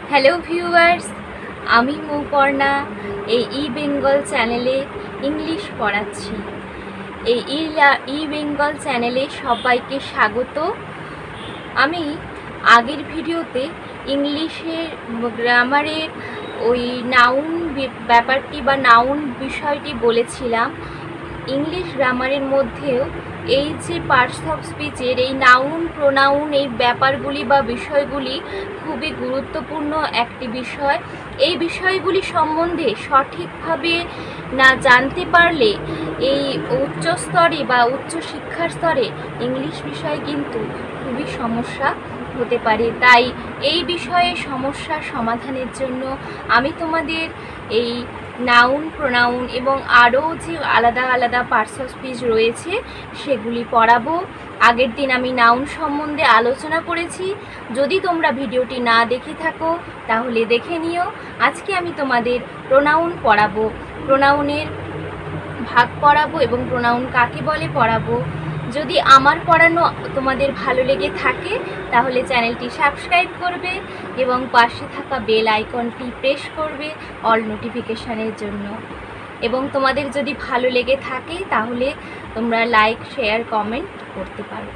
Hello viewers, আমি মৌপর্ণা এই ই বেঙ্গল চ্যানেলে ইংলিশ পড়াচ্ছি। এই ই বেঙ্গল চ্যানেলে সবাইকে স্বাগত। আমি আগের ভিডিওতে ইংলিশের গ্রামারের ওই নাউন ব্যাপারটি বা নাউন বিষয়টি বলেছিলাম। ইংলিশ গ্রামারের মধ্যেও এই যে পার্টস অফ স্পিচের এই নাউন প্রোনাউন এই ব্যাপারগুলি বা বিষয়গুলি খুবই গুরুত্বপূর্ণ একটি বিষয়। এই বিষয়গুলি সম্বন্ধে সঠিকভাবে না জানতে পারলে এই উচ্চ স্তরে বা উচ্চ শিক্ষার স্তরে ইংলিশ বিষয় কিন্তু খুবই সমস্যা হতে পারে। তাই এই বিষয়ে সমস্যার সমাধানের জন্য আমি তোমাদের এই নাউন প্রোনাউন এবং আরও যে আলাদা আলাদা পার্টস অফ স্পিচ রয়েছে সেগুলি পড়াবো। আগের দিন আমি নাউন সম্বন্ধে আলোচনা করেছি। যদি তোমরা ভিডিওটি না দেখে থাকো তাহলে দেখে নিও। আজকে আমি তোমাদের প্রোনাউন পড়াবো, প্রোনাউনের ভাগ পড়াবো এবং প্রোনাউন কাকে বলে পড়াবো। যদি আমার পড়ানো তোমাদের ভালো লেগে থাকে তাহলে চ্যানেলটি সাবস্ক্রাইব করবে এবং পাশে থাকা বেল আইকনটি প্রেস করবে অল নোটিফিকেশানের জন্য। এবং তোমাদের যদি ভালো লেগে থাকে তাহলে তোমরা লাইক শেয়ার কমেন্ট করতে পারো।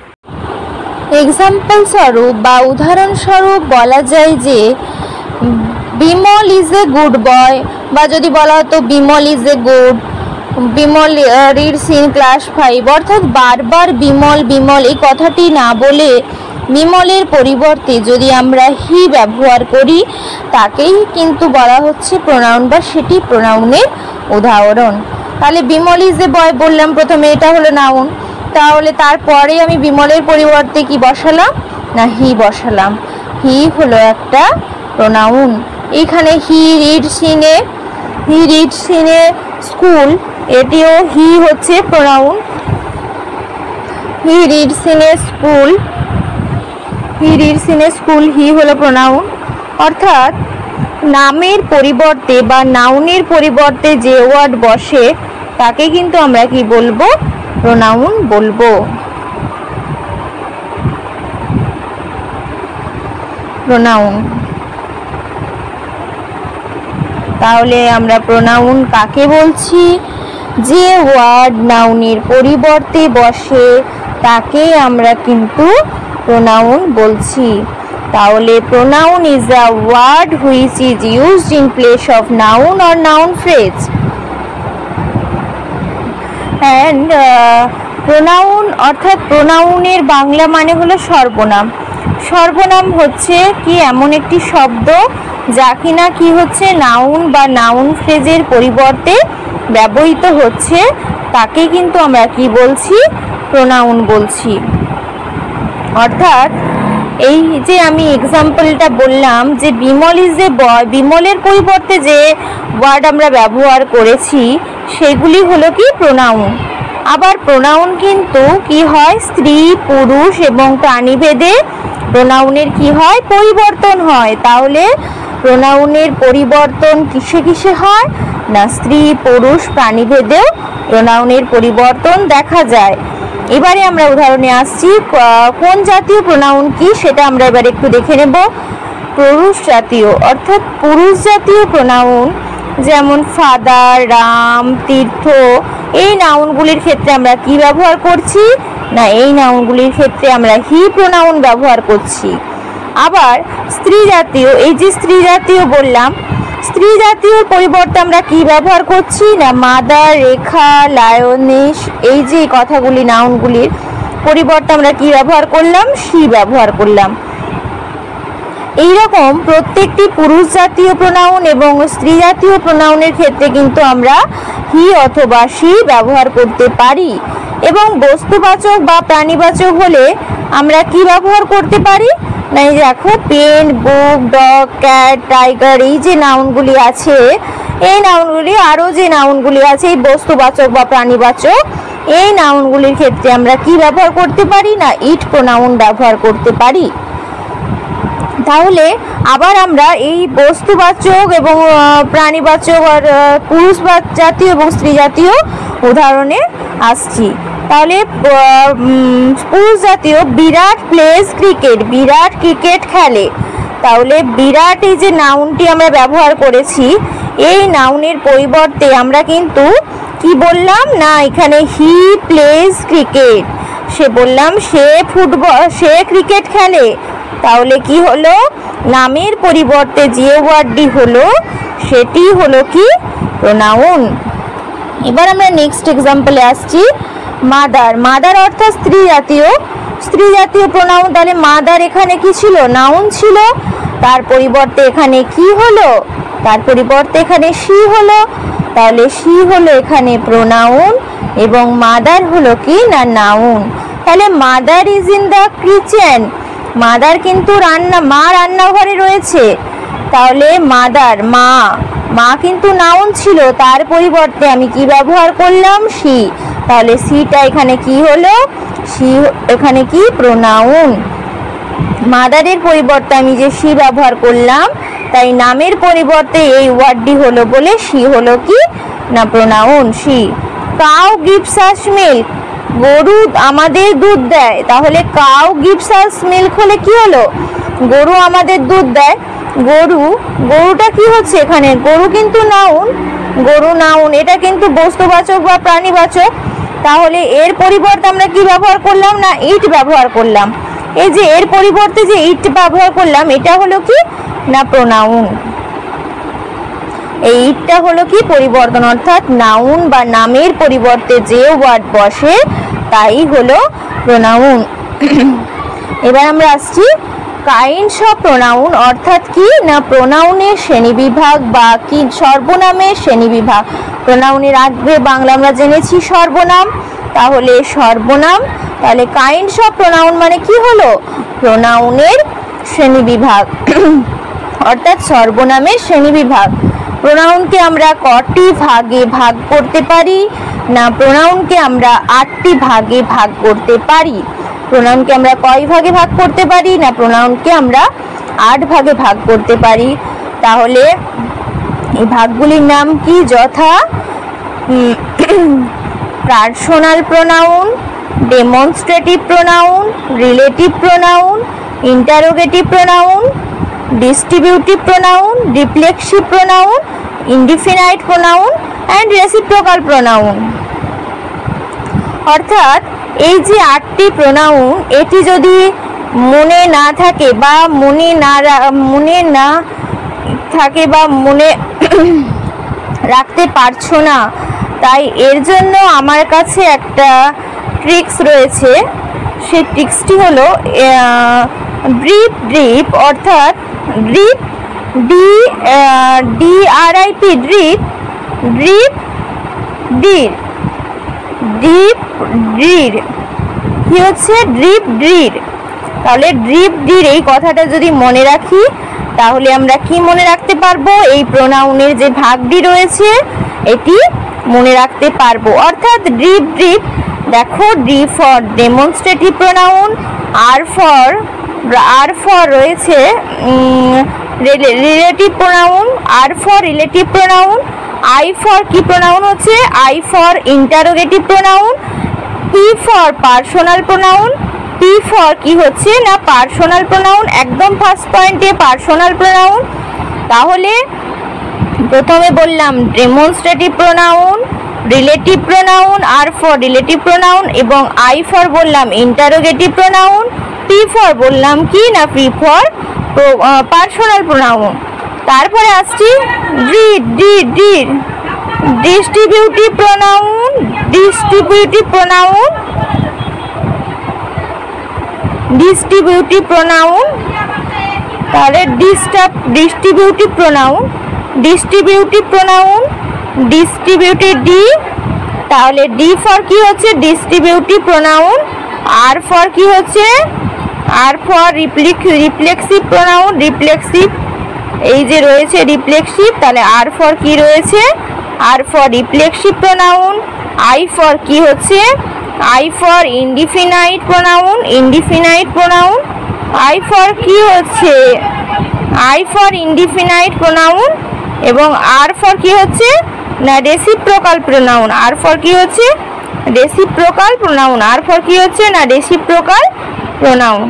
এক্সাম্পল স্বরূপ বা উদাহরণস্বরূপ বলা যায় যে Bimal is a good boy, বা যদি বলা হতো Bimal is a good, Bimal reads in class 5। অর্থাৎ বারবার বিমল বিমল এই কথাটি না বলে বিমলের পরিবর্তে যদি আমরা হি ব্যবহার করি তাকেই কিন্তু বলা হচ্ছে প্রোনাউন বা সেটি প্রোনাউনের উদাহরণ। তাহলে বিমল ইজ এ বয় বললাম প্রথমে, এটা হলো নাউন। তাহলে তারপরে আমি বিমলের পরিবর্তে কি বসালাম না হি বসালাম। হি হলো একটা প্রোনাউন। এখানে he reads in a school, এটিও হি হচ্ছে প্রোনাউন। He reads in a school, he হলো প্রোনাউন। অর্থাৎ নামের পরিবর্তে বা নাউনের পরিবর্তে যে ওয়ার্ড বসে তাকে কিন্তু আমরা কি বলবো, প্রোনাউন বলবো। প্রোনাউন। তাহলে আমরা প্রোনাউন কাকে বলছি? যে ওয়ার্ড নাউনের পরিবর্তে বসে তাকে আমরা কিন্তু প্রোনাউন বলছি। তাহলে pronoun is a word which is used in place of noun or noun phrase. And pronoun অর্থাৎ প্রোনাউনের বাংলা মানে হলো সর্বনাম। সর্বনাম হচ্ছে কি এমন একটি শব্দ যা কিনা কি হচ্ছে নাউন বা নাউন ফ্রেজের পরিবর্তে ব্যবহৃত হচ্ছে, তাকে কিন্তু আমরা কি বলছি, প্রোনাউন বলছি। অর্থাৎ এই যে আমি এক্সাম্পলটা বললাম যে বিমল ইজ এ বয়, বিমলের পরিবর্তে যে ওয়ার্ড আমরা ব্যবহার করেছি সেগুলি হলো কি প্রোনাউন। আবার প্রোনাউন কিন্তু কি হয়, স্ত্রী পুরুষ এবং প্রাণীভেদে প্রোনাউনের কি হয়, পরিবর্তন হয়। তাহলে প্রোনাউনের পরিবর্তন কিসে কিসে হয় না স্ত্রী পুরুষ প্রাণীভেদেও প্রোনাউনের পরিবর্তন দেখা যায়। এবারে আমরা উদাহরণে আসছি। কোন জাতীয় প্রোনাউন কি সেটা আমরা এবার একটু দেখে নেব। পুরুষ জাতীয় অর্থাৎ পুরুষ জাতীয় প্রোনাউন যেমন ফাদার, রাম, তীর্থ, এই নাউনগুলির ক্ষেত্রে আমরা কি ব্যবহার করছি না এই নাউনগুলির ক্ষেত্রে আমরা হি প্রোনাউন ব্যবহার করছি। আবার স্ত্রী জাতীয়, এই যে স্ত্রী জাতীয় বললাম, স্ত্রী জাতীয় পরিবর্তে আমরা কি ব্যবহার করছি না মাদার, রেখা, লায়নেশ, এই যে কথাগুলি নাউনগুলির পরিবর্তে আমরা কি ব্যবহার করলাম, শি ব্যবহার করলাম। এইরকম প্রত্যেকটি পুরুষ জাতীয় প্রোনাউন এবং স্ত্রী জাতীয় প্রোনাউনের ক্ষেত্রে কিন্তু আমরা হি অথবা শি ব্যবহার করতে পারি। এবং বস্তুবাচক বা প্রাণীবাচক হলে আমরা কি ব্যবহার করতে পারি না এই দেখো pen, book, dog, cat, tiger, এই যে নাউনগুলি আছে এই নাউনগুলি আরও যে নাউনগুলি আছে এই বস্তুবাচক বা প্রাণীবাচক এই নাউনগুলির ক্ষেত্রে আমরা কি ব্যবহার করতে পারি না ইট প্রোনাউন ব্যবহার করতে পারি। তাহলে আবার আমরা এই বস্তুবাচক এবং প্রাণীবাচক আর পুরুষ জাতীয় এবং স্ত্রী জাতীয় উদাহরণে আসছি। তাহলে পুরুষ জাতীয় Virat plays cricket, Virat cricket খেলে। তাহলে বিরাট এই যে নাউনটি আমরা ব্যবহার করেছি, এই নাউনের পরিবর্তে আমরা কিন্তু কি বললাম না এখানে হি প্লেজ ক্রিকেট, সে বললাম সে ক্রিকেট খেলে। তাহলে কি হলো, নামের পরিবর্তে যে ওয়ার্ডটি হলো সেটি হলো কি প্রোনাউন। এবার আমরা নেক্সট এক্সাম্পলে আসছি, মাদার। মাদার অর্থাৎ স্ত্রী জাতীয় প্রোনাউন। তাহলে মাদার এখানে কি ছিল, নাউন ছিল, তার পরিবর্তে এখানে কি হলো, তার পরিবর্তে এখানে শি হলো। তাহলে শি হলো এখানে প্রোনাউন এবং মাদার হলো কি না নাউন। তাহলে mother is in the kitchen, mother কিন্তু রান্নাঘরে রয়েছে। তাহলে মাদার মা কিন্তু নাউন ছিল, তার পরিবর্তে আমি কি ব্যবহার করলাম, শি। তাহলে সিটা এখানে কি হলো, শি এখানে কি প্রোনাউন। মাদারের পরিবর্তে আমি যে শি ব্যবহার করলাম, তাই নামের পরিবর্তে এই ওয়ার্ডটি হলো বলে শি হলো কি না pronoun, she. Cow gives us milk, গরু আমাদের দুধ দেয়। তাহলে কাউ গিভস আস মিল্ক হলে কি হলো, গরু আমাদের দুধ দেয়। গরুটা কি হচ্ছে এখানে, গরু কিন্তু নাউন, গরু নাউন, এটা কিন্তু বস্তুবাচক বা প্রাণীবাচক। তাহলে এর পরিবর্তে আমরা কি ব্যবহার করলাম না ইট ব্যবহার করলাম। এই যে এর পরিবর্তে যে ইট ব্যবহার করলাম, এটা হলো কি না প্রোনাউন। এই ইটটা হলো কি পরিবর্তন, অর্থাৎ নাউন বা নামের পরিবর্তে যে ওয়ার্ড বসে তাই হলো প্রোনাউন। এবার আমরা আসছি কাইন্ডস অফ প্রোনাউন, অর্থাৎ কি না প্রোনাউনের শ্রেণীবিভাগ বা কি সর্বনামের শ্রেণীবিভাগ। প্রোনাউনের আগে বাংলা আমরা জেনেছি সর্বনাম, তাহলে সর্বনাম। তাহলে কাইন্ডস অফ প্রোনাউন মানে কি হলো, প্রোনাউনের শ্রেণীবিভাগ অর্থাৎ সর্বনামের শ্রেণীবিভাগ। প্রোনাউনকে আমরা কটি ভাগে ভাগ করতে পারি না, প্রোনাউনকে আমরা 8টি ভাগে ভাগ করতে পারি। প্রোনাউনকে আমরা কয় ভাগে ভাগ করতে পারি না, প্রোনাউনকে আমরা 8 ভাগে ভাগ করতে পারি। তাহলে এই ভাগগুলির নাম কি, যথা personal pronoun, demonstrative pronoun, relative pronoun, interrogative pronoun, distributive pronoun, reflexive pronoun, indefinite pronoun and reciprocal pronoun. অর্থাৎ এই যে 8টি প্রোনাউন, এটি যদি মনে না থাকে বা মনে রাখতে পারছো না, তাই এর জন্য আমার কাছে একটা ট্রিক্স রয়েছে। সেই ট্রিক্সটি হলো ড্রিপ, অর্থাৎ ড্রিপ DRIP, ড্রিপ কি হচ্ছে, ড্রিপ। তাহলে ড্রিপ এই কথাটা যদি মনে রাখি, তাহলে আমরা কি মনে রাখতে পারবো, এই প্রোনাউনের যে ভাগটি রয়েছে এটি মনে রাখতে পারবো। অর্থাৎ ড্রিপ দেখো, D for demonstrative pronoun, R for রয়েছে relative pronoun, R for relative pronoun, I for কি প্রোনাউন হচ্ছে, I for interrogative pronoun, P for personal pronoun, P for কি হচ্ছে না পার্সোনাল প্রোনাউন, একদম ফার্স্ট পয়েন্টে পার্সোনাল প্রোনাউন। তাহলে প্রথমে বললাম demonstrative pronoun, relative pronoun, R for relative pronoun এবং আই ফর বললাম ইন্টারোগেটিভ প্রোনাউন, পি ফর বললাম কি না পি ফর পার্সোনাল প্রোনাউন। তারপরে আসছি ডিস্ট্রিবিউটিভ প্রোনাউন। তাহলে ডিস্ট্রিবিউটিভ ডি, তাহলে ডি ফর কি হচ্ছে ডিস্ট্রিবিউটিভ প্রোনাউন, আর ফর কি হচ্ছে, R for reflexive pronoun, reflexive এই যে রয়েছে রিফ্লেক্সিভ। তাহলে আর ফর কি রয়েছে, R for reflexive pronoun. I for কি হচ্ছে, I for indefinite pronoun, I for কি হচ্ছে, আই ফর ইনডিফিনাইট প্রোনাউন এবং আর ফর কি হচ্ছে না রেসিপ্রোকাল প্রোনাউন, আর ফর কি হচ্ছে রেসিপ্রোকাল প্রোনাউন, আর ফর কি হচ্ছে না রেসিপ্রোকাল প্রোনাউন।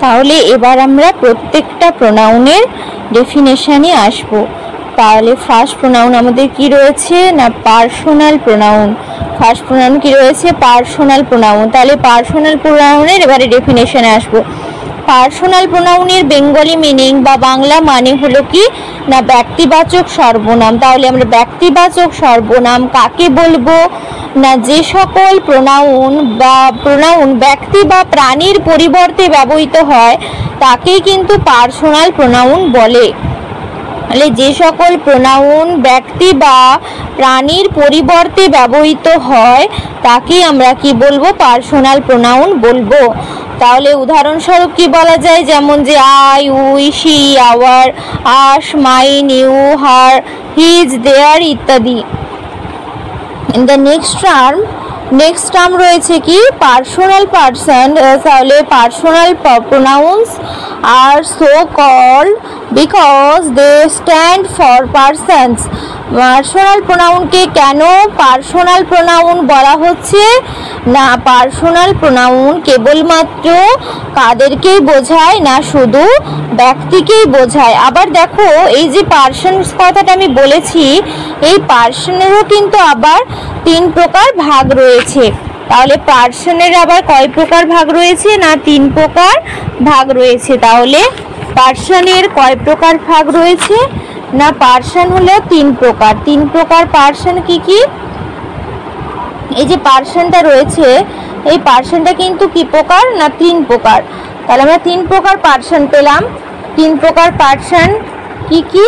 তাহলে এবার আমরা প্রত্যেকটা প্রোনাউনের ডেফিনেশনে আসব। তাহলে ফার্স্ট প্রোনাউন আমাদের কি রয়েছে না পার্সোনাল প্রোনাউন। ফার্স্ট প্রোনাউন কি রয়েছে পার্সোনাল প্রোনাউন। তাহলে পার্সোনাল প্রোনাউনের এবারে ডেফিনেশনে আসব। পার্সোনাল প্রোনাউনের বেঙ্গলি মিনিং বা বাংলা মানে হলো কি না ব্যক্তিবাচক সর্বনাম। তাহলে আমরা ব্যক্তিবাচক সর্বনাম কাকে বলবো না যে সকল প্রোনাউন ব্যক্তি বা প্রাণীর পরিবর্তে ব্যবহৃত হয় তাকেই কিন্তু পার্সোনাল প্রোনাউন বলে। তাহলে যে সকল প্রোনাউন ব্যক্তি বা প্রাণীর পরিবর্তে ব্যবহৃত হয় তাকেই আমরা কি বলবো পার্সোনাল প্রোনাউন বলবো। তাহলে উদাহরণস্বরূপ কি বলা যায়, যেমন যে I, we, she, our, us, mine, you, her, his, their ইত্যাদি। ইন দ্য নেক্সট টার্ম রয়েছে কি পার্সোনাল পার্সন। তাহলে personal pronouns are so called because they stand for persons. Personal প্রোনাউনকে কেন পার্সোনাল প্রোনাউন বলা হচ্ছে না পার্সোনাল প্রোনাউন কেবলমাত্র কাদেরকেই বোঝায় না শুধু ব্যক্তিকেই বোঝায়। আবার দেখো এই যে পার্সনস কথাটা আমি বলেছি এই পার্সনেরও কিন্তু আবার 3 প্রকার ভাগ রয়েছে। তাহলে পার্সনের আবার কয় প্রকার ভাগ রয়েছে না 3 প্রকার ভাগ রয়েছে। তাহলে পার্সনের কয় প্রকার ভাগ রয়েছে না পার্সন হলো 3 প্রকার। 3 প্রকার পার্সন কি কি, এই যে পার্সনটা রয়েছে এই পার্সনটা কিন্তু কি প্রকার না 3 প্রকার। তাহলে আমরা 3 প্রকার পার্সন পেলাম। 3 প্রকার পার্সন কি কি,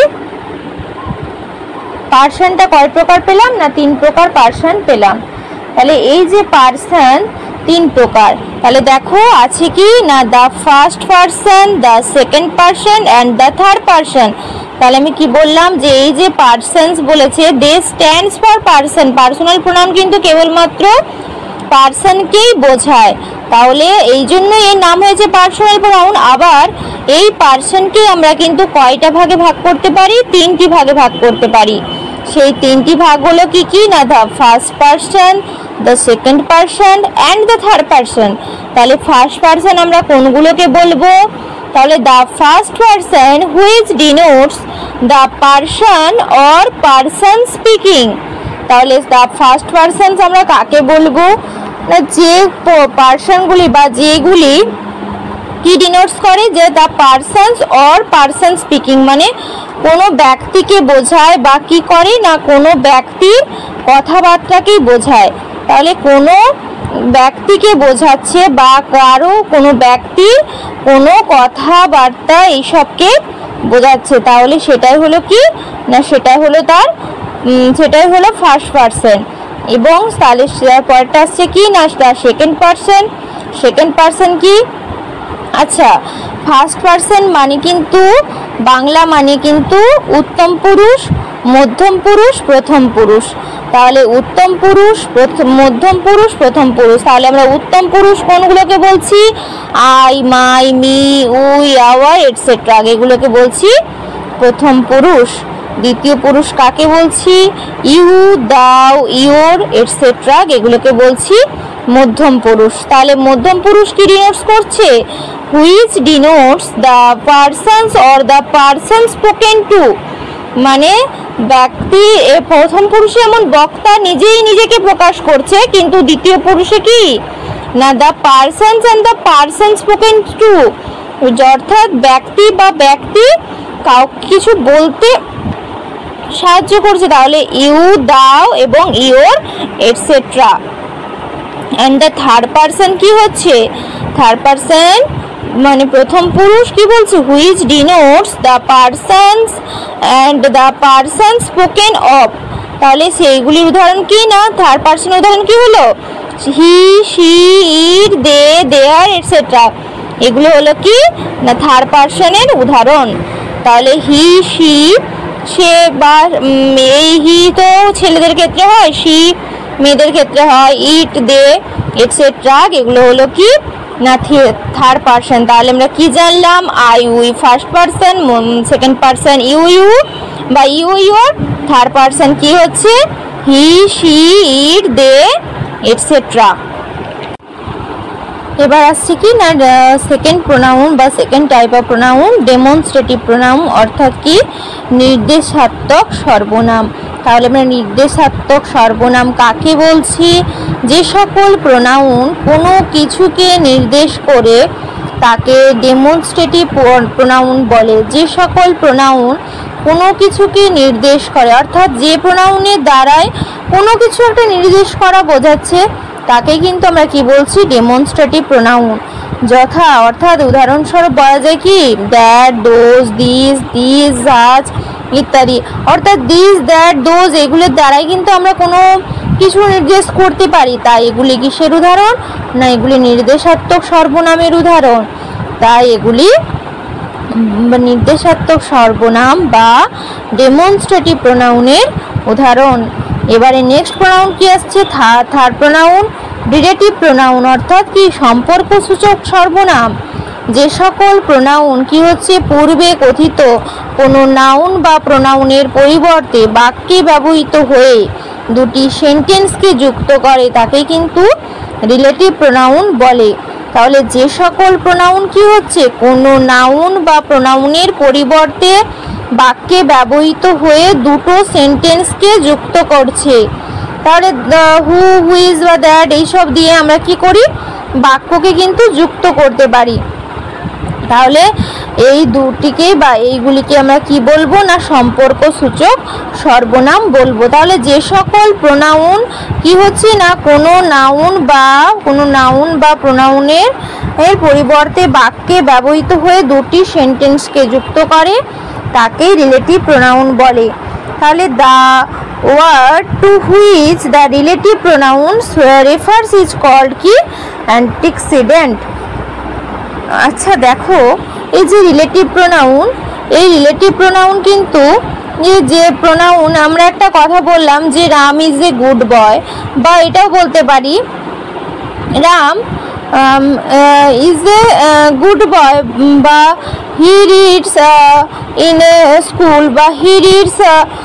পার্সনটা কয় প্রকার পেলাম না 3 প্রকার পার্সন পেলাম। তাহলে এই যে পার্সন 3 প্রকার। তাহলে দেখো আছে কি না the first person, the second person and the third person. তাহলে আমি কি বললাম যে এই যে পার্সনস বলেছে they stands for person. Personal pronoun কিন্তু কেবলমাত্র পার্সনকেই বোঝায়, তাহলে এই জন্য এর নাম হয়েছে পার্সোনাল প্রোনাউন। আবার এই পার্সনকে আমরা কিন্তু কয়টা ভাগে ভাগ করতে পারি, 3টি ভাগে ভাগ করতে পারি। সেই 3টি ভাগ হলো কি কি না the first person, the second person and the third person. তাহলে ফার্স্ট পার্সন আমরা কোনগুলোকে বলবো, তাহলে the first person which denotes the person or person speaking. তাহলে দ্য ফার্স্ট পার্সনস আমরা কাকে বলবো না যে পার্সনগুলি বা যেগুলি কি ডিনোটস করে যে the persons or person speaking মানে কোনো ব্যক্তিকে বোঝায় বা কি করে না কোনো ব্যক্তির কথাবার্তাকেই বোঝায়। তাহলে কোনো ব্যক্তিকে বোঝাচ্ছে বা কারো কোনো ব্যক্তির কোনো কথাবার্তা এইসবকে বোঝাচ্ছে, তাহলে সেটাই হলো কি না সেটাই হলো ফার্স্ট পার্সন। এবং তাহলে পরেরটা আসছে কি না সেকেন্ড পার্সন। সেকেন্ড পার্সন কি, আচ্ছা ফার্স্ট পার্সন মানে কিন্তু বাংলা মানে কিন্তু উত্তম পুরুষ, মধ্যম পুরুষ, প্রথম পুরুষ। তাহলে উত্তম পুরুষ, মধ্যম পুরুষ, প্রথম পুরুষ। তাহলে আমরা উত্তম পুরুষ কোনগুলোকে বলছি I, my, me, we, our etcetera, এগুলোকে বলছি প্রথম পুরুষ। দ্বিতীয় পুরুষ কাকে বলছি ইউ, দাও, ইওর এটসেট্রা, এগুলোকে বলছি মধ্যম পুরুষ। তাহলে মধ্যম পুরুষ কি ডিনোটস করছে, which denotes the persons or the person spoken to, মানে ব্যক্তি প্রথম পুরুষে এমন বক্তা নিজেই নিজেকে প্রকাশ করছে, কিন্তু দ্বিতীয় পুরুষে কি না the persons and the person spoken to, অর্থাৎ ব্যক্তি বা ব্যক্তি কাউকে কিছু বলতে সাহায্য করছে। তাহলে ইউ, দাও এবং your etcetera. And the third person কি হচ্ছে, থার্ড পার্সন মানে প্রথম পুরুষ কি বলছে which denotes the persons and the person spoken of. তাহলে সেইগুলির উদাহরণ কি না থার্ড পার্সনের উদাহরণ কি হলো হি, she, it, they, there etcetera, এগুলো হলো কি না থার্ড পার্সনের উদাহরণ। তাহলে হি, শি, সে বা এই হি তো ছেলেদের ক্ষেত্রে হয়, শি মেয়েদের ক্ষেত্রে হয়, ইট, দে এটসেট্রা, এগুলো হলো কি না থার্ড পার্সন। তাহলে আমরা কি জানলাম I, we first person, second person you, you বা ইউ, ইউর, থার্ড পার্সন কি হচ্ছে হি, শি, ইট, দে এটসেট্রা। এবার আসছে কি না সেকেন্ড প্রোনাউন বা second type of pronoun demonstrative pronoun, অর্থাৎ কি নির্দেশাত্মক সর্বনাম। তাহলে আমরা নির্দেশাত্মক সর্বনাম কাকে বলছি? যে সকল প্রোনাউন কোনো কিছুকে নির্দেশ করে তাকে ডেমনস্ট্রেটিভ প্রোনাউন বলে। যে সকল প্রোনাউন কোনো কিছুকে নির্দেশ করে, অর্থাৎ যে প্রোনাউনের দ্বারাই কোনো কিছু একটা নির্দেশ করা বোঝাচ্ছে তাকে কিন্তু আমরা কি বলছি? Demonstrative pronoun. যথা অর্থাৎ উদাহরণস্বরূপ বলা যায় কি দ্যাট, দোজ, দিস, দিস, আজ ইত্যাদি। অর্থাৎ দিস, দ্যাট, দোজ এগুলোর দ্বারাই কিন্তু আমরা কোনো কিছু নির্দেশ করতে পারি। তাই এগুলি কিসের উদাহরণ? না, এগুলি নির্দেশাত্মক সর্বনামের উদাহরণ। তাই এগুলি নির্দেশাত্মক সর্বনাম বা ডেমনস্ট্রেটিভ প্রোনাউনের উদাহরণ। এবারে নেক্সট প্রোনাউন কি আসছে? থার্ড প্রোনাউন রিলেটিভ প্রোনাউন, অর্থাৎ কি সম্পর্কসূচক সর্বনাম। যে সকল প্রোনাউন কি হচ্ছে পূর্বে কথিত কোনো নাউন বা প্রোনাউনের পরিবর্তে বাক্যে ব্যবহৃত হয়ে দুটি সেন্টেন্সকে যুক্ত করে তাকে কিন্তু রিলেটিভ প্রোনাউন বলে। তাহলে যে সকল প্রোনাউন কি হচ্ছে কোনো নাউন বা প্রোনাউনের পরিবর্তে বাক্যে ব্যবহৃত হয়ে দুটো সেন্টেন্সকে যুক্ত করছে, তাহলে হু, হুইজ বা দ্যাট এইসব দিয়ে আমরা কি করি? বাক্যকে কিন্তু যুক্ত করতে পারি। তাহলে এই দুটিকেই বা এইগুলিকে আমরা কি বলবো? না সম্পর্কসূচক সর্বনাম বলবো। তাহলে যে সকল প্রোনাউন কি হচ্ছে না কোনো নাউন বা প্রোনাউনের পরিবর্তে বাক্যে ব্যবহৃত হয়ে দুটি সেন্টেন্সকে যুক্ত করে তাকেই রিলেটিভ প্রোনাউন বলে। তাহলে the word to which the relative pronouns refers is called কি অ্যান্টিসিডেন্ট। আচ্ছা দেখো, এই যে রিলেটিভ প্রোনাউন, এই রিলেটিভ প্রোনাউন কিন্তু যে প্রোনাউন আমরা একটা কথা বললাম যে Ram is a good boy, বা এটাও বলতে পারি Ram is a good boy, বা he reads in a school, বা হি রিডস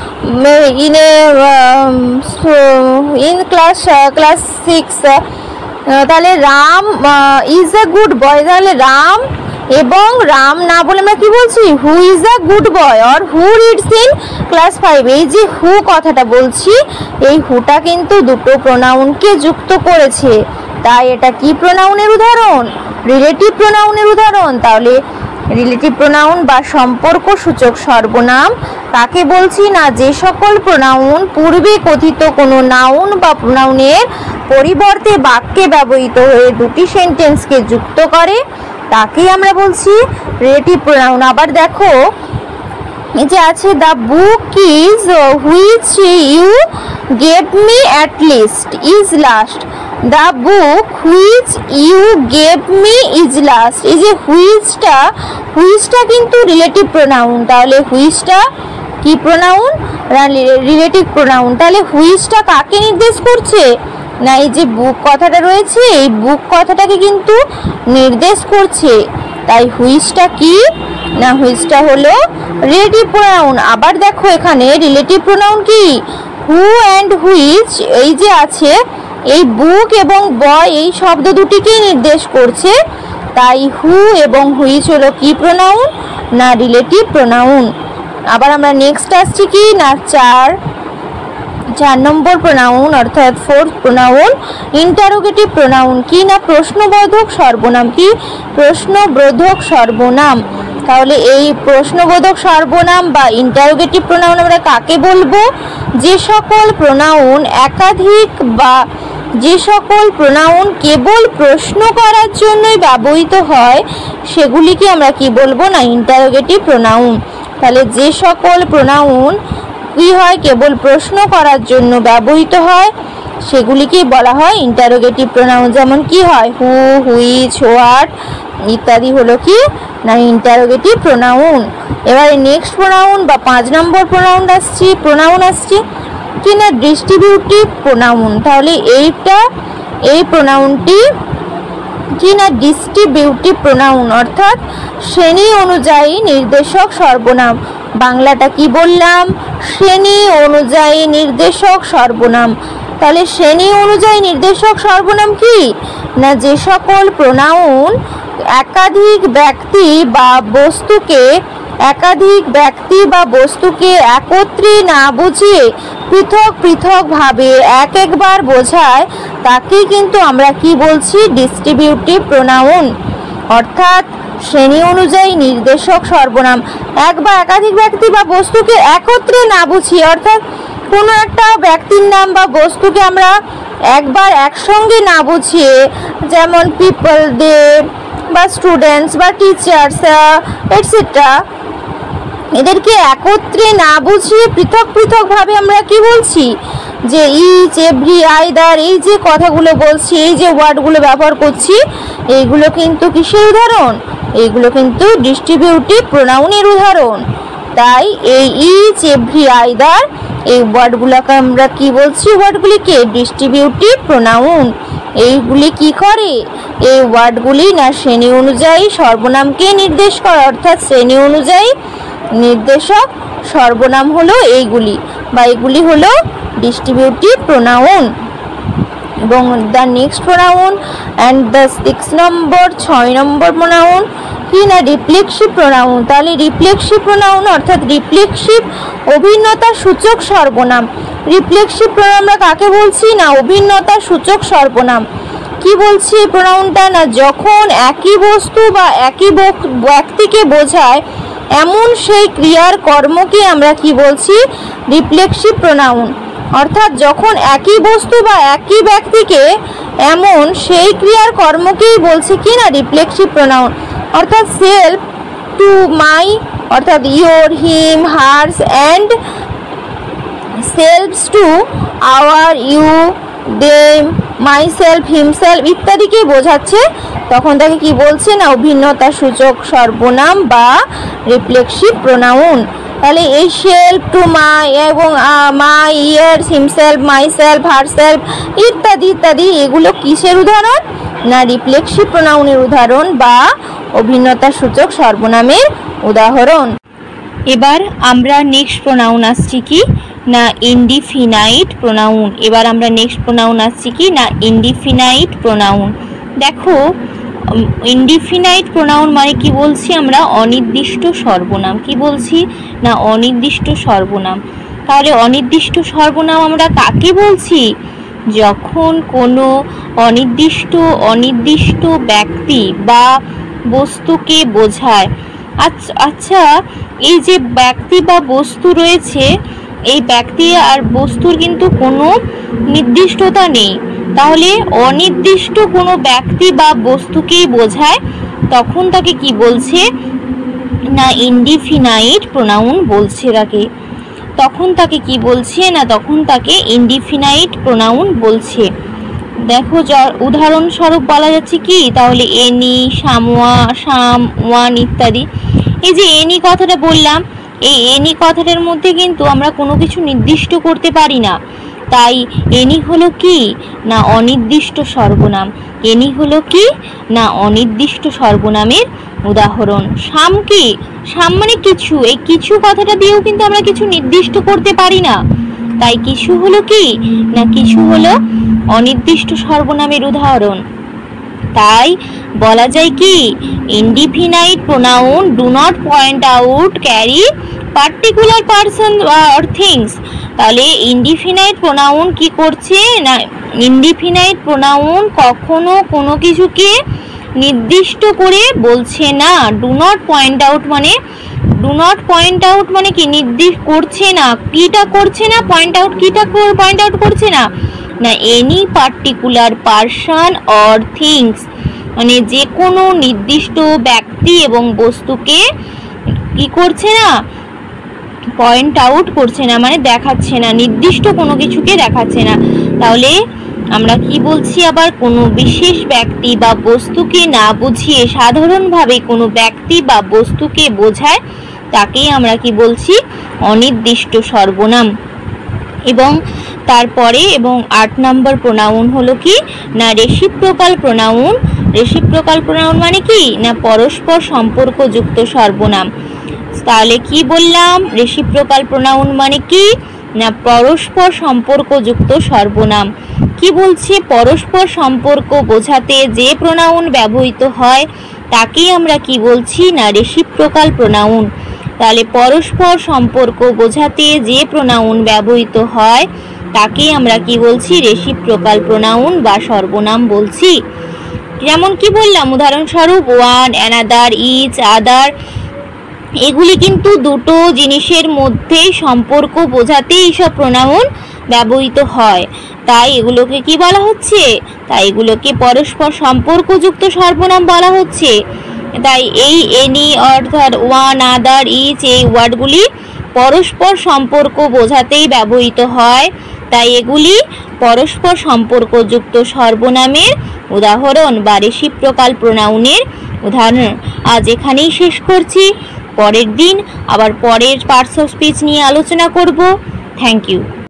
ইন ক্লাস 6। তাহলে Ram is a good boy, তাহলে রাম এবং রাম না বলে আমরা কি বলছি? Who is a good boy or who reads in class 5। এই যে হু কথাটা বলছি, এই হুটা কিন্তু দুটো প্রোনাউনকে যুক্ত করেছে, তাই এটা কি প্রোনাউনের উদাহরণ? রিলেটিভ প্রোনাউনের উদাহরণ। তাহলে রিলেটিভ প্রোনাউন বা সম্পর্কসূচক সর্বনাম তাকে বলছি না যে সকল প্রোনাউন পূর্বে কথিত কোনো নাউন বা প্রোনাউনের পরিবর্তে বাক্যে ব্যবহৃত হয়ে দুটি সেন্টেন্সকে যুক্ত করে তাকেই আমরা বলছি রিলেটিভ প্রোনাউন। আবার দেখো এই যে আছে the book is which you gave me at least is last. The book which you gave me is last. এই যে হুইচটা কিন্তু রিলেটিভ প্রোনাউন। তাহলে হুইচটা কি প্রোনাউন? Relative pronoun. তাহলে হুইচটা কাকে নির্দেশ করছে? না, এই যে বুক কথাটা রয়েছে এই বুক কথাটাকে কিন্তু নির্দেশ করছে। তাই হুইচটা কি? না, হুইচটা হলো রিলেটিভ প্রোনাউন। আবার দেখো এখানে রিলেটিভ প্রোনাউন কি হু অ্যান্ড হুইচ, এই যে আছে এই বুক এবং বয় এই শব্দ দুটিকেই নির্দেশ করছে। তাই হু এবং হুইচ হলো কি প্রোনাউন? না রিলেটিভ প্রোনাউন। আবার আমরা নেক্সট আসছি কি না চার নম্বর প্রোনাউন অর্থাৎ ফোর্থ প্রোনাউন ইন্টারোগেটিভ প্রোনাউন। কি না প্রশ্নবোধক সর্বনাম। কি প্রশ্নবোধক সর্বনাম। তাহলে এই প্রশ্নবোধক সর্বনাম বা ইন্টারোগেটিভ প্রোনাউন আমরা কাকে বলবো? যে সকল প্রোনাউন একাধিক বা যে সকল প্রোনাউন কেবল প্রশ্ন করার জন্যই ব্যবহৃত হয় সেগুলিকে আমরা কি বলবো? না ইন্টারোগেটিভ প্রোনাউন। তাহলে যে সকল প্রোনাউন কি হয় কেবল প্রশ্ন করার জন্য ব্যবহৃত হয় সেগুলিকেই বলা হয় ইন্টারোগেটিভ প্রোনাউন। যেমন কি হয় হু, হুইচ, হোয়াট ইত্যাদি হলো কি না ইন্টারোগেটিভ প্রোনাউন। এবারে নেক্সট প্রোনাউন বা 5 নম্বর প্রোনাউন আসছে কি না ডিস্ট্রিবিউটিভ প্রোনাউন। তাহলে এই প্রোনাউনটি কি না ডিস্ট্রিবিউটিভ প্রোনাউন অর্থাৎ শ্রেণী অনুযায়ী নির্দেশক সর্বনাম। বাংলাটা কি বললাম? শ্রেণী অনুযায়ী নির্দেশক সর্বনাম। তাহলে শ্রেণী অনুযায়ী নির্দেশক সর্বনাম কি না যে সকল প্রোনাউন একাধিক ব্যক্তি বা বস্তুকে একত্রে না বুঝিয়ে পৃথক পৃথকভাবে একবার বোঝায় তাকেই কিন্তু আমরা কি বলছি, ডিস্ট্রিবিউটিভ প্রোনাউন। অর্থাৎ শ্রেণী অনুযায়ী নির্দেশক সর্বনাম। এক বা একাধিক ব্যক্তি বা বস্তুকে একত্রে না বুঝিয়ে, অর্থাৎ কোনো একটা ব্যক্তির নাম বা বস্তুকে আমরা একবার একসঙ্গে না বুঝিয়ে, যেমন পিপল, দে বা স্টুডেন্টস বা টিচার্স এটসেট্রা, এদেরকে একত্রে না বুঝিয়ে পৃথক পৃথকভাবে আমরা কি বলছি, যে ইচ, এভরি, আইদার, এই যে কথাগুলো বলছি, এই যে ওয়ার্ডগুলো ব্যবহার করছি, এইগুলো কিন্তু কিসের উদাহরণ, এইগুলো কিন্তু ডিস্ট্রিবিউটিভ প্রোনাউনের উদাহরণ। তাই এই ইচ, এভরি, আইদার এই ওয়ার্ডগুলোকে আমরা কি বলছি, ওয়ার্ডগুলিকে ডিস্ট্রিবিউটিভ প্রোনাউন। এইগুলি কি করে, এই ওয়ার্ডগুলি না শ্রেণী অনুযায়ী সর্বনামকে নির্দেশ করে, অর্থাৎ শ্রেণী অনুযায়ী নির্দেশক সর্বনাম হলো এইগুলি, বা এগুলি হলো ডিস্ট্রিবিউটিভ প্রোনাউন। এবং the next pronoun and the 6 নম্বর প্রোনাউন কি না, রিফ্লেক্সিভ প্রোনাউন। তাহলে রিফ্লেক্সিভ প্রোনাউন অর্থাৎ রিফ্লেক্সিভ অভিন্নতা সূচক সর্বনাম। রিফ্লেক্সিভ প্রোনাউন আমরা কাকে বলছি, না অভিন্নতা সূচক সর্বনাম। কি বলছি এই প্রোনাউনটা, না যখন একই বস্তু বা একই ব্যক্তিকে বোঝায় এমন সেই ক্রিয়ার কর্মকে আমরা কি বলছি, রিফ্লেক্সিভ প্রোনাউন। অর্থাৎ যখন একই বস্তু বা একই ব্যক্তিকে এমন সেই ক্রিয়ার কর্মকেই বলছি কি না, রিফ্লেক্সিভ প্রোনাউন। অর্থাৎ সেলফ টু মাই, অর্থাৎ your, him, hers and selves to our, you, them, myself, himself ইত্যাদিকে বোঝাচ্ছে, তখন তাকে কি বলছে না অভিন্নতা সূচক সর্বনাম বা রিফ্লেক্সিভ প্রোনাউন। তাহলে এই সেলফ টু মাই এবং my, yours, himself, myself, herself ইত্যাদি ইত্যাদি এগুলো কিসের উদাহরণ, না রিফ্লেক্সিভ প্রোনাউনের উদাহরণ বা অভিন্নতা সূচক সর্বনামের উদাহরণ। এবার আমরা নেক্সট প্রোনাউন আসছি কি না, ইনডিফিনাইট প্রোনাউন। এবার আমরা নেক্সট প্রোনাউন আসছি কি না, ইনডিফিনাইট প্রোনাউন। দেখো ইনডিফিনাইট প্রোনাউন মানে কি বলছি আমরা, অনির্দিষ্ট সর্বনাম। কি বলছি না, অনির্দিষ্ট সর্বনাম। তাহলে অনির্দিষ্ট সর্বনাম আমরা কাকে বলছি, যখন কোনো অনির্দিষ্ট ব্যক্তি বা বস্তুকে বোঝায়। আচ্ছা এই যে ব্যক্তি বা বস্তু রয়েছে, এই ব্যক্তি আর বস্তুর কিন্তু কোনো নির্দিষ্টতা নেই। তাহলে অনির্দিষ্ট কোনো ব্যক্তি বা বস্তুকেই বোঝায়, তখন তাকে কি বলছে না, ইনডিফিনাইট প্রোনাউন বলছে তাকে। তখন তাকে কি বলছে না, তখন তাকে ইনডিফিনাইট প্রোনাউন বলছে। দেখো উদাহরণস্বরূপ বলা যাচ্ছে কি, তাহলে এনি, সামওয়া, সাম, ওয়ান ইত্যাদি। এই যে এনি কথাটা বললাম, এই এনি কথাটার মধ্যে কিন্তু আমরা কোনো কিছু নির্দিষ্ট করতে পারি না। তাই এনি হলো কি না অনির্দিষ্ট সর্বনাম। এনি হলো কি না অনির্দিষ্ট সর্বনামের উদাহরণ। সাম কি, সাম মানে কিছু। এই কিছু কথাটা দিয়েও কিন্তু আমরা কিছু নির্দিষ্ট করতে পারি না। তাই কিছু হলো কি না, কিছু হলো অনির্দিষ্ট সর্বনামের উদাহরণ। তাই বলা যায় কি, indefinite pronoun do not point out carry particular person or things. তাহলে ইনডিফিনাইট প্রোনাউন কি করছে না, ইনডিফিনাইট প্রোনাউন কখনো কোনো কিছুকে নির্দিষ্ট করে বলছে না। ডু নট পয়েন্ট আউট মানে কি, নির্দিষ্ট করছে না। কিটা করছে না, পয়েন্ট আউট করছে না, না any particular person or things, মানে যে কোনো নির্দিষ্ট ব্যক্তি এবং বস্তুকে কি করছে না, পয়েন্ট আউট করছে না, মানে দেখাচ্ছে না, নির্দিষ্ট কোনো কিছুকে দেখাচ্ছে না। তাহলে আমরা কি বলছি আবার, কোনো বিশেষ ব্যক্তি বা বস্তুকে না বুঝিয়ে সাধারণভাবে কোনো ব্যক্তি বা বস্তুকে বোঝায়, তাকেই আমরা কি বলছি, অনির্দিষ্ট সর্বনাম। এবং তারপরে 8 নম্বর প্রোনাউন হলো কি না, রেসিপ্রোকাল প্রোনাউন। রেসিপ্রোকাল প্রোনাউন মানে কি না, পরস্পর সম্পর্কযুক্ত সর্বনাম। তাহলে কি বললাম, রেসিপ্রোকাল প্রোনাউন মানে কি না পরস্পর সম্পর্কযুক্ত সর্বনাম। কি বলছে? পরস্পর সম্পর্ক বোঝাতে যে প্রোনাউন ব্যবহৃত হয় তাকেই আমরা কি বলছি? না রেসিপ্রোকাল প্রোনাউন। তাহলে পরস্পর সম্পর্ক বোঝাতে যে প্রোনাউন ব্যবহৃত হয় তাকেই আমরা কি বলছি? রেসিপ্রোকাল প্রোনাউন বা সর্বনাম বলছি। যেমন কি বললাম, উদাহরণস্বরূপ ওয়ান, অ্যানাদার, ইচ, আদার, এগুলি কিন্তু দুটো জিনিসের মধ্যে সম্পর্ক বোঝাতে এইসব প্রোনাউন ব্যবহৃত হয়, তাই এগুলোকে কি বলা হচ্ছে? তাই এগুলোকে পরস্পর সম্পর্কযুক্ত সর্বনাম বলা হচ্ছে। তাই এই এনি অর্থাৎ ওয়ান, আদার, ইচ এই ওয়ার্ডগুলি পরস্পর সম্পর্ক বোঝাতেই ব্যবহৃত হয়, তাই এগুলি পরস্পর সম্পর্কযুক্ত সর্বনামের উদাহরণ বা রেসিপ্রোকাল প্রোনাউনের উদাহরণ। আজ এখানেই শেষ করছি। পরের দিন আবার পরের পার্টস অফ স্পিচ নিয়ে আলোচনা করব। Thank you.